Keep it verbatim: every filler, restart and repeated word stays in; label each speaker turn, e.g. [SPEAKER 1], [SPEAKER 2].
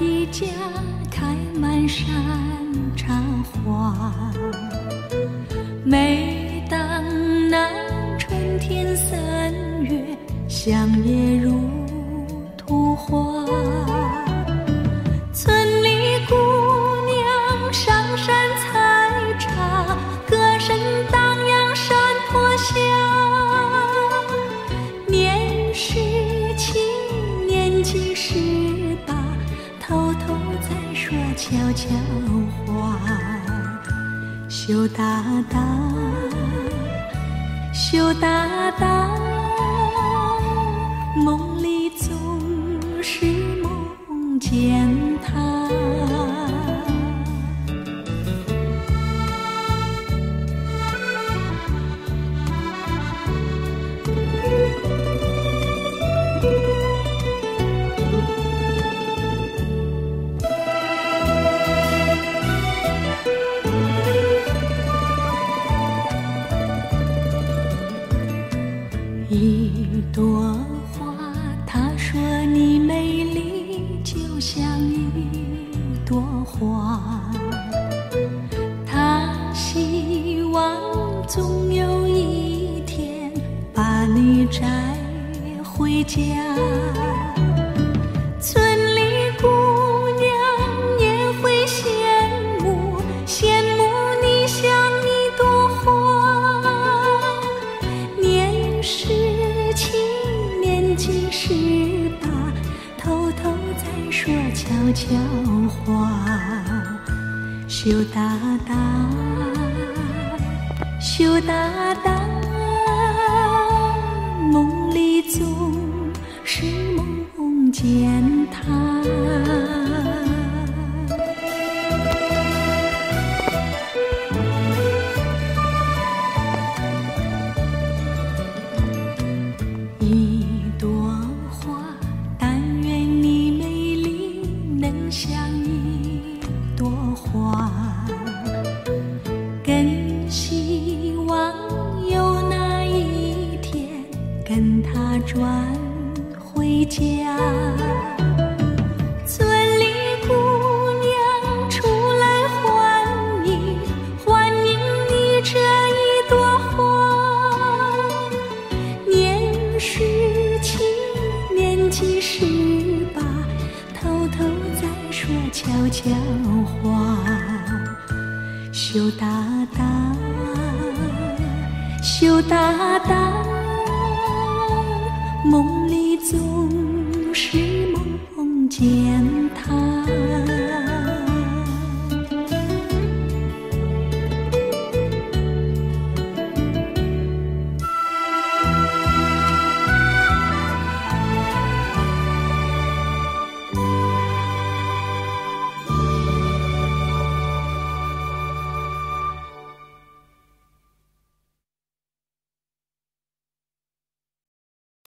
[SPEAKER 1] 的家开满山茶花，每当那春天三月，乡野如图画。村里姑娘上山采茶，歌声荡漾山坡下。年十七，年纪十八，偷偷在说悄悄话。羞答答，羞答答，梦里总是梦见他。一朵花，他说你美丽就像一朵花，他希望总有一天把你摘回家。村里姑娘也会羡慕，羡慕你像一朵花。年十七，年纪十八，偷偷在说悄悄话。羞答答，羞答答，梦里总是梦见他。一朵花，但愿你美丽能像一朵花，更希望有那一天跟他转回家。村里姑娘出来欢迎，欢迎你这一朵花。年十七，年纪十八，偷偷在说悄悄话。羞答答，羞答答，梦里总是梦见